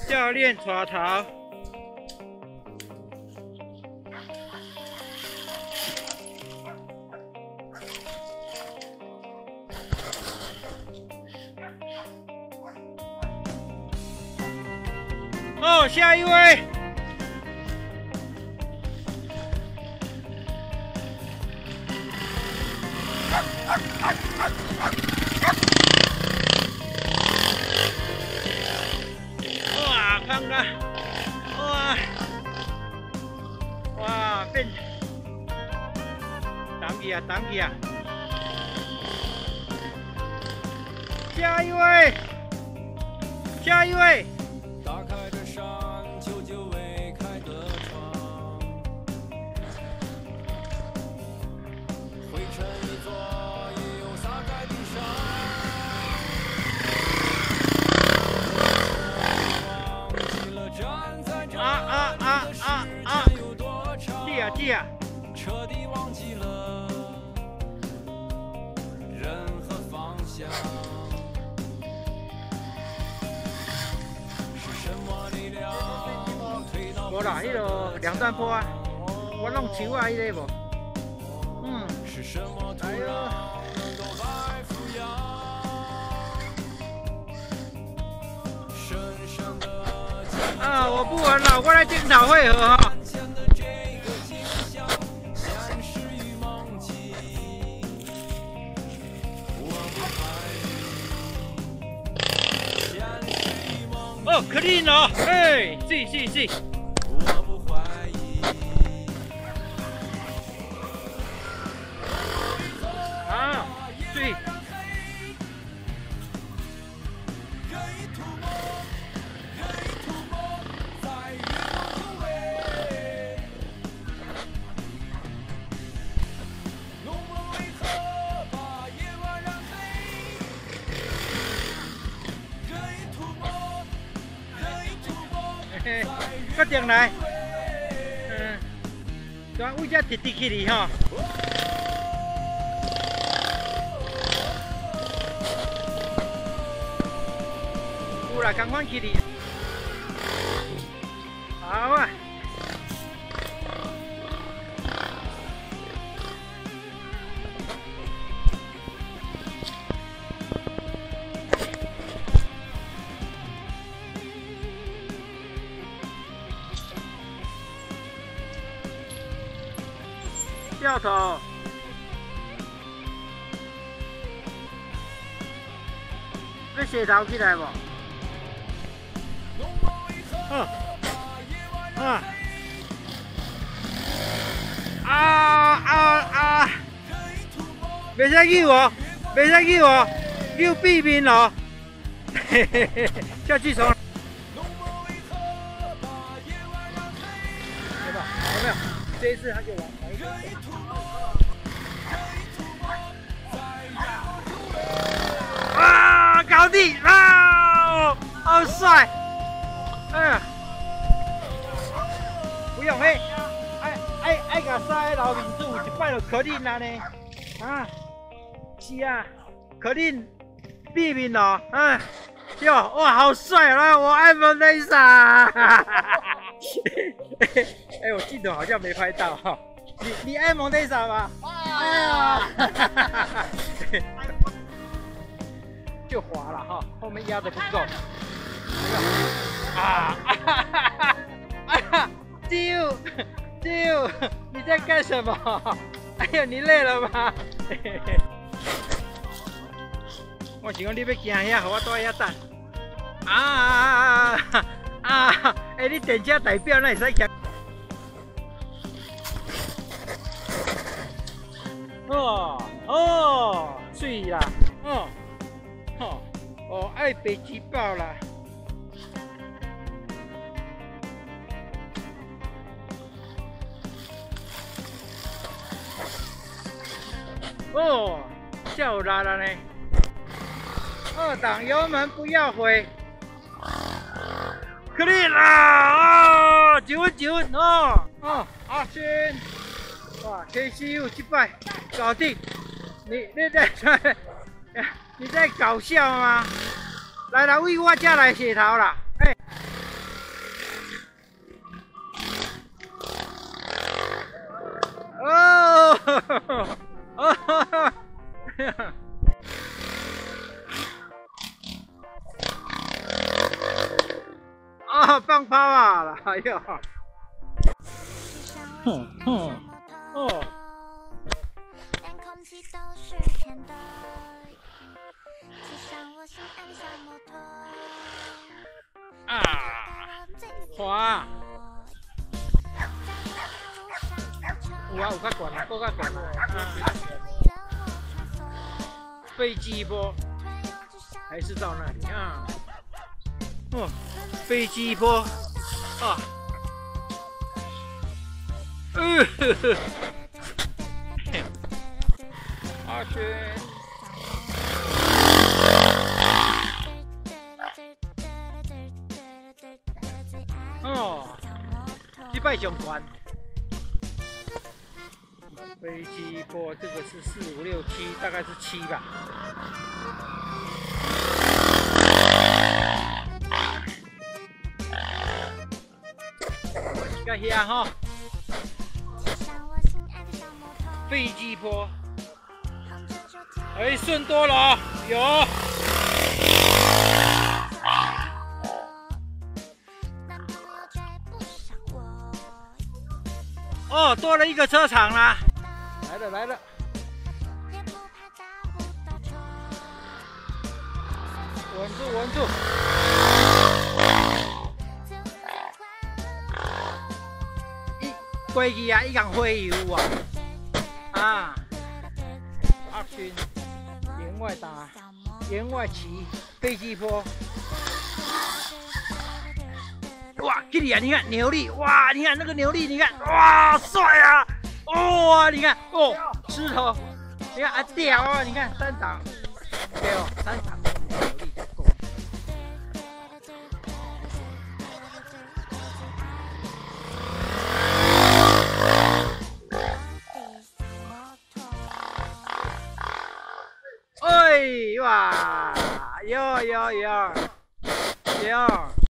教练耍头。哦，下一位。哇，看看，哇，哇，变，挡起啊，挡起啊！下一位，下一位。打开着山，久久未开的窗，灰尘一座，也有洒在地上。忘记了站在这里的时间有多长，记啊，彻底忘记了人和方向。无啦，迄个两段坡啊，我弄树啊，迄个无。嗯，哎呦。啊，我不玩了，我来检讨会合哈。哦 ，clean 哦，哎，是。啊，对。决定来，将位只直直起哩吼。有啦，同款起哩。好啊。掉头，要斜头起来无？袂使扭哦，袂使扭哦，扭背面哦，嘿嘿嘿，下去从。有没有？这一次他就往一边走。啊，搞定啊！好帅！哎呀，不用嘿，爱甲晒老面子，一摆就可恁啦呢。啊，是啊，可恁背面哦，啊，哟，哇，好帅啊！我爱蒙内莎。哎，我镜头好像没拍到哈。你爱蒙内莎吗？哎呀！就滑了哈，后面压的不够。啊！啾，你在干什么？哎呀，你累了吗？我想讲你要行遐，和我住遐等。哎，你电车代表那会使行？水啦，爱北极豹啦。叫拉了呢。二档油门不要回。可以啦！九分阿轩，哇 ，KCU 击败，搞定！你在搞笑吗？来，我才来洗头啦！哎， 哦，哦，啊，放炮啊了，哎呦，哼哼，哦，啊，滑。有啊，有较悬啊，搁较悬啊！飞机坡还是到那里啊？哦，飞机坡啊！阿轩，哦，击败上悬。飞机坡这个是4、5、6、7，大概是7吧。看遐哈，飞机坡，哎，顺多了哦，有。哦，多了一个车场啦。来了来了，稳住稳住，飞机啊，一共飞油啊，啊，阿勋员外打，员外骑飞机坡，哇，这里啊，你看牛力，哇，你看那个牛力，你看，哇，帅啊！哇、哦，你看哦，石头，你看啊屌啊，你看3档，对哦，3档有力就够。哎哇，有，